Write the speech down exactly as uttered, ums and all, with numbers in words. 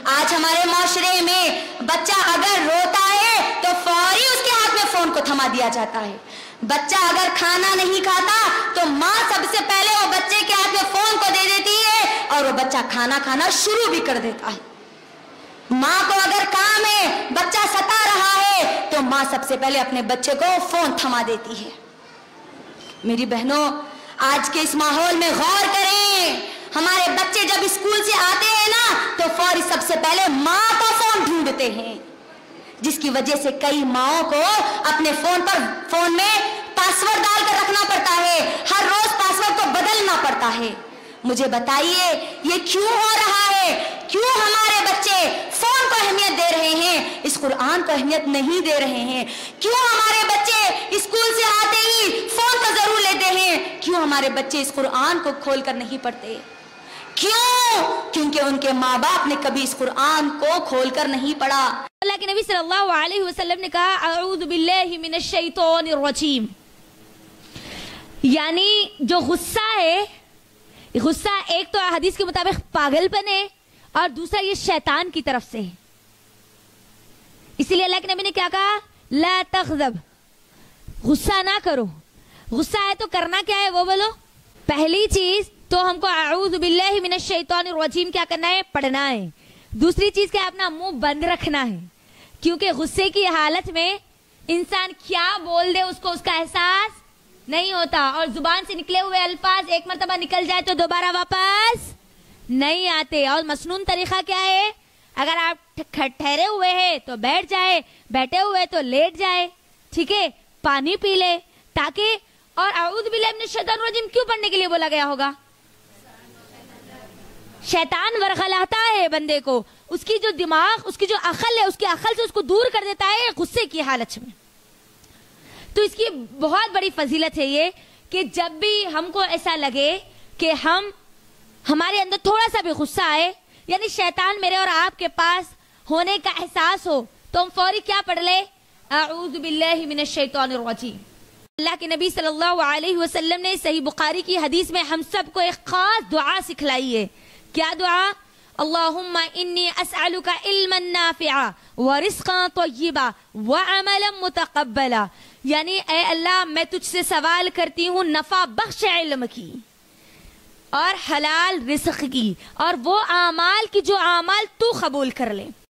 आज हमारे माशरे में बच्चा अगर रोता है तो फौरी उसके हाथ में फोन को थमा दिया जाता है। बच्चा अगर खाना नहीं खाता तो माँ सबसे पहले वो बच्चे के हाथ में फोन को दे देती है और वो बच्चा खाना खाना शुरू भी कर देता है। माँ को अगर काम है, बच्चा सता रहा है, तो माँ सबसे पहले अपने बच्चे को फोन थमा देती है। मेरी बहनों, आज के इस माहौल में गौर करें। हमारे बच्चे जब स्कूल से आते हैं ना तो फौरी सबसे पहले माँ का फोन ढूंढते हैं, जिसकी वजह से कई माओं को अपने फोन पर फोन में पासवर्ड डालकर रखना पड़ता है, हर रोज पासवर्ड को बदलना पड़ता है। मुझे बताइए ये क्यों हो रहा है? क्यों हमारे बच्चे फोन को अहमियत दे रहे हैं, इस कुरान को अहमियत नहीं दे रहे हैं? क्यों हमारे बच्चे स्कूल से आते ही फोन को जरूर लेते हैं? क्यों हमारे बच्चे इस कुरान को खोलकर नहीं पढ़ते? क्यों? क्योंकि उनके माँ बाप ने कभी इस कुरान को खोलकर नहीं पढ़ा। अल्लाह के नबी सल्लल्लाहु अलैहि वसल्लम ने कहा, अऊज़ु बिल्लाहि मिनश शैतानिर रजीम, यानी जो गुस्सा है, गुस्सा एक तो हदीस के मुताबिक पागलपन है और दूसरा ये शैतान की तरफ से है। इसीलिए अल्लाह के नबी ने क्या कहा, ला तग़ज़ब, गुस्सा ना करो। गुस्सा है तो करना क्या है वो बोलो। पहली चीज तो हमको अऊज़ु बिल्लाहि मिनश शैतानिर रजीम क्या करना है, पढ़ना है। दूसरी चीज क्या, अपना मुंह बंद रखना है, क्योंकि गुस्से की हालत में इंसान क्या बोल दे उसको उसका एहसास नहीं होता, और जुबान से निकले हुए अल्फाज एक मर्तबा निकल जाए तो दोबारा वापस नहीं आते। और मसनून तरीका क्या है, अगर आप ठहरे हुए हैं तो बैठ जाए, बैठे हुए तो लेट जाए, ठीक है, पानी पी ले, ताकि। और अऊज़ु बिल्लाहि मिनश शैतानिर रजीम क्यों पढ़ने के लिए बोला गया होगा? शैतान वरगलाता है बंदे को, उसकी जो दिमाग, उसकी जो अकल है, उसकी अकल से उसको दूर कर देता है गुस्से की हालत में। तो इसकी बहुत बड़ी फजीलत है ये कि जब भी हमको ऐसा लगे कि हम हमारे अंदर थोड़ा सा भी गुस्सा आए, यानी शैतान मेरे और आपके पास होने का एहसास हो, तो हम फौरी क्या पढ़ ले, अऊज़ु बिल्लाहि मिनश शैतानिर रजीम। अल्लाह के नबी सल्लल्लाहु अलैहि वसल्लम ने सही बुखारी की हदीस में हम सबको एक खास दुआ सिखलाई है। क्या दुआ? अल्लाहुम्मा इन्नी अस्अलुका इल्मन नाफिआ व रिज़्क़न तय्यिबा व अमलन मुतक़ब्बला, यानी ए अल्लाह मैं तुझसे सवाल करती हूँ नफा बख्श इल्म की और हलाल रिज़्क़ की, और वो आमाल की जो आमाल तू कबूल कर ले।